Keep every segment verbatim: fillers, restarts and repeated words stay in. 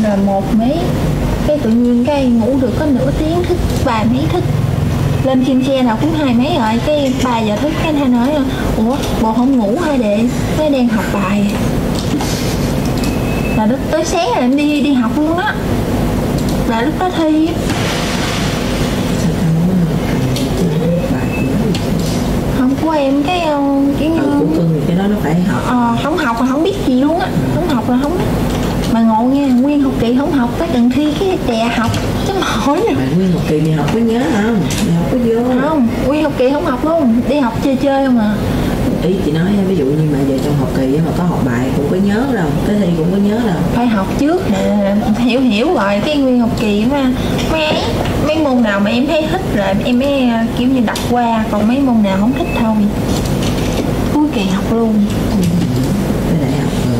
rồi một mấy, cái tự nhiên cái ngủ được có nửa tiếng thức ba mấy thức, lên trên xe nào cũng hai mấy rồi, cái ba giờ thức cái anh nói ủa bộ không ngủ hả đệ, cái đang học bài là lúc tới sáng là em đi đi học luôn á, là lúc đó thi. Không của em cái kiểu như ừ, cũng cưng cái đó nó phải học. Ờ, không học là không biết gì luôn á, không học là không biết. Mà ngộ nha, nguyên học kỳ không học, tới gần thi cái đè học chứ mà hỏi nè. Mà nguyên học kỳ đi học có nhớ không? Đi học có vô không? Nguyên học kỳ không học luôn, đi học chơi chơi không à. Ý chị nói ví dụ như mà giờ trong học kỳ mà có học bài cũng có nhớ đâu, cái thi cũng có nhớ đâu. Phải học trước nè, hiểu hiểu rồi cái nguyên học kỳ mà mấy mấy môn nào mà em thấy thích rồi em mới kiểu như đọc qua, còn mấy môn nào không thích thôi cuối kỳ học luôn. Ừ. Cái đại học rồi.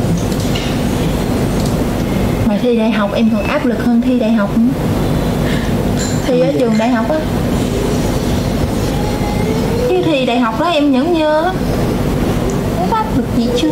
Mà thi đại học em còn áp lực hơn thi đại học nữa. Thi ở trường đại học á, chứ thi đại học đó em nhẫn nhơ lắm, không có áp lực gì chưa.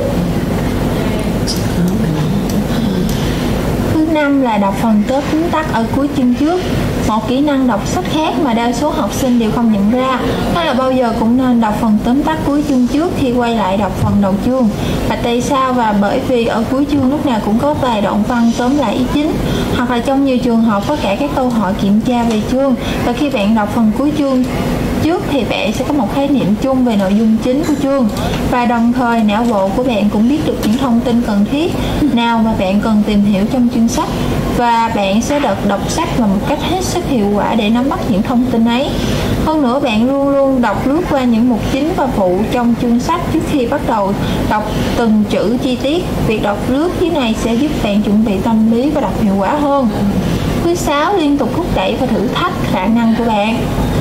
Thứ năm là đọc phần tóm tắt ở cuối chương trước, một kỹ năng đọc sách khác mà đa số học sinh đều không nhận ra, đó là bao giờ cũng nên đọc phần tóm tắt cuối chương trước khi quay lại đọc phần đầu chương. Và tại sao? Và bởi vì ở cuối chương lúc nào cũng có vài đoạn văn tóm lại ý chính, hoặc là trong nhiều trường hợp có cả các câu hỏi kiểm tra về chương, và khi bạn đọc phần cuối chương trước thì bạn sẽ có một khái niệm chung về nội dung chính của chương, và đồng thời não bộ của bạn cũng biết được những thông tin cần thiết nào mà bạn cần tìm hiểu trong chương sách, và bạn sẽ đọc đọc sách là một cách hết sức hiệu quả để nắm bắt những thông tin ấy. Hơn nữa, bạn luôn luôn đọc lướt qua những mục chính và phụ trong chương sách trước khi bắt đầu đọc từng chữ chi tiết. Việc đọc lướt dưới này sẽ giúp bạn chuẩn bị tâm lý và đọc hiệu quả hơn. Thứ sáu, liên tục thúc đẩy và thử thách khả năng của bạn.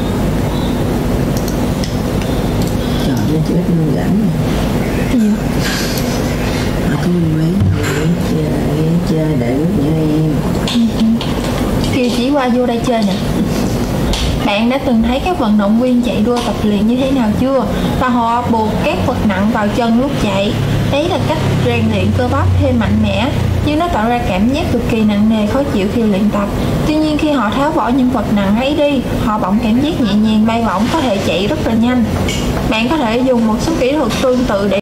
Trời ơi, chị biết luôn giảm Gì vậy? mà có mấy người chơi chơi để bước như em Kêu chỉ qua vô đây chơi nè. Bạn đã từng thấy các vận động viên chạy đua tập luyện như thế nào chưa? Và họ buộc các vật nặng vào chân lúc chạy. Đấy là cách rèn luyện cơ bắp thêm mạnh mẽ, nhưng nó tạo ra cảm giác cực kỳ nặng nề, khó chịu khi luyện tập. Tuy nhiên khi họ tháo bỏ những vật nặng ấy đi, họ bỗng cảm giác nhẹ nhàng bay bổng, có thể chạy rất là nhanh. Bạn có thể dùng một số kỹ thuật tương tự để